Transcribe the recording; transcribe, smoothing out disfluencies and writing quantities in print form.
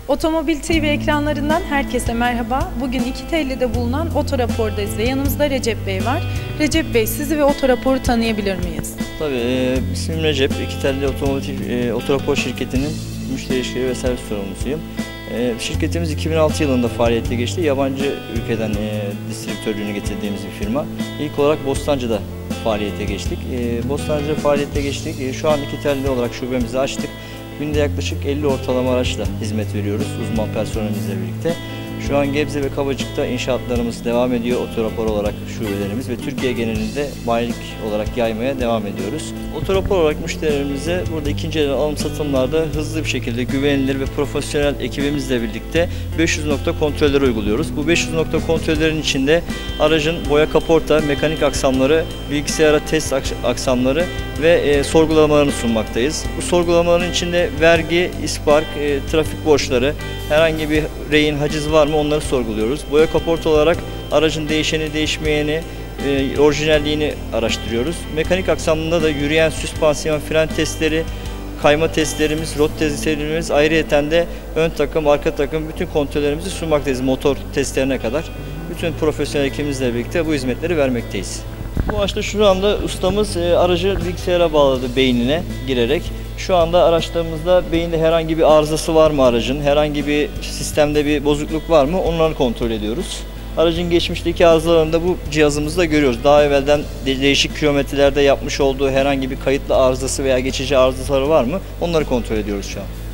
Otomobil TV ekranlarından herkese merhaba. Bugün İkitelli'de bulunan Otorapor'dayız ve yanımızda Recep Bey var. Recep Bey, sizi ve Otorapor'u tanıyabilir miyiz? Tabii, ismim Recep. İkitelli Otorapor şirketinin müşteri ilişkileri ve servis sorumlusuyum. Şirketimiz 2006 yılında faaliyete geçti. Yabancı ülkeden distribütörlüğünü getirdiğimiz bir firma. İlk olarak Bostancı'da faaliyete geçtik. Bostancı'da faaliyete geçtik. Şu an İkitelli olarak şubemizi açtık. Günde yaklaşık 50 ortalama araçla hizmet veriyoruz uzman personelimizle birlikte. Şu an Gebze ve Kavacık'ta inşaatlarımız devam ediyor, Otorapor olarak şubelerimiz ve Türkiye genelinde bayilik olarak yaymaya devam ediyoruz. Otorapor olarak müşterilerimize burada ikinci el alım satımlarda hızlı bir şekilde güvenilir ve profesyonel ekibimizle birlikte 500 nokta kontrolleri uyguluyoruz. Bu 500 nokta kontrollerin içinde aracın boya kaporta, mekanik aksamları, bilgisayara test aksamları ve sorgulamalarını sunmaktayız. Bu sorgulamaların içinde vergi, ispark, trafik borçları, herhangi bir rehin, haciz var mı onları sorguluyoruz. Boya kaporta olarak aracın değişeni, değişmeyeni, orijinalliğini araştırıyoruz. Mekanik aksamında da yürüyen süspansiyon, fren testleri, kayma testlerimiz, rot testlerimiz, ayrıyeten de ön takım, arka takım bütün kontrollerimizi sunmaktayız. Motor testlerine kadar bütün profesyonel ekibimizle birlikte bu hizmetleri vermekteyiz. Bu araçta şu anda ustamız aracı bilgisayara bağladı beynine girerek. Şu anda araçlarımızda beyinde herhangi bir arızası var mı aracın, herhangi bir sistemde bir bozukluk var mı onları kontrol ediyoruz. Aracın geçmişteki arızalarını da bu cihazımızda görüyoruz. Daha evvelden değişik kilometrelerde yapmış olduğu herhangi bir kayıtlı arızası veya geçici arızaları var mı onları kontrol ediyoruz şu an.